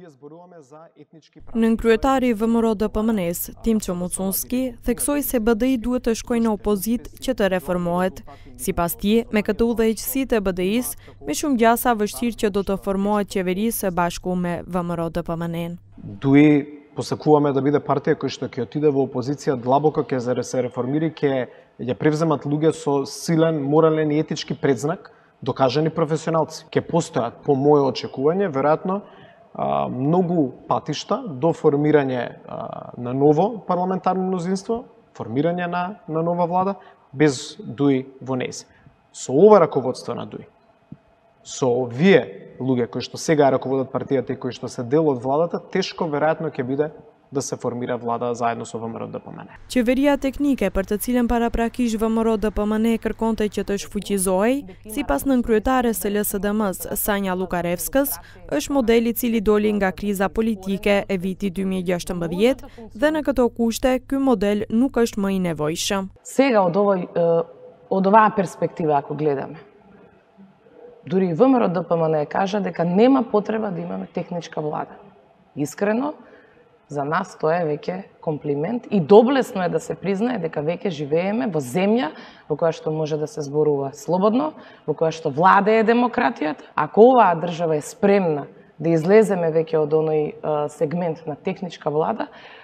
Nën kryetari i VMRO-DPMN-s, Timço Mucunski, theksoi se BDI duhet të shkojë në opozit që të reformohet. Sipas tij, me këtë udhëheqësitë e BDI-s, me shumë gjasa vështirë që do të formohet qeveri së bashku me VMRO-DPMN-n. Посекуваме да биде партија која што ќе отиде во опозиција длабоко, ќе се реформира, ќе превземат луѓе со силен морален и етички предзнак, докажани професионалци. Ќе постојат, по моје очекување, веројатно многу патишта до формирање на ново парламентарно мнозинство, формирање на нова влада, без ДУИ во нејзе. Со ова раководство на ДУИ, со овие луѓе кои што сега раководат партијата и кои што се дел од владата, тешко веројатно ќе биде да се формира влада заедно со VMRO-DPMN. Qeveria teknike për të cilën paraprakish VMRO-DPMN kërkonte që të shfuqizohej, sipas nënkryetares së LSDM-s Sanja Lukarevskës, është modeli i cili doli nga kriza politike e vitit 2016 dhe në këto kushte ky model nuk është më i nevojshëm. Сега од оваа перспектива ако гледаме, дури и VMRO-DPMN кажа дека нема потреба да имаме техничка влада. Искрено, за нас тоа е веќе комплимент и доблесно е да се признае дека веќе живееме во земја во која што може да се зборува слободно, во која што владее демократијата. Ако оваа држава е спремна да излеземе веќе од оној сегмент на техничка влада,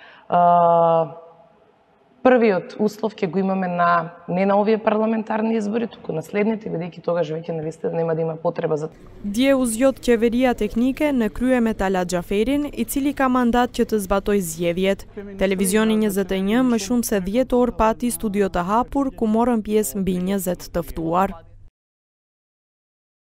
првиот услов ќе го имаме не на овие парламентарни избори, туку на следните, бидејќи тогаш веќе на листа нема да има потреба за. Dje u zgjodh qeveria teknike në krye me Talat Xhaferin, i cili ka mandat që të zbatoj zgjedhjet. Televizioni 21 më shumë se 10 orë pati studio të hapur ku morën pjesë mbi 20 të ftuar.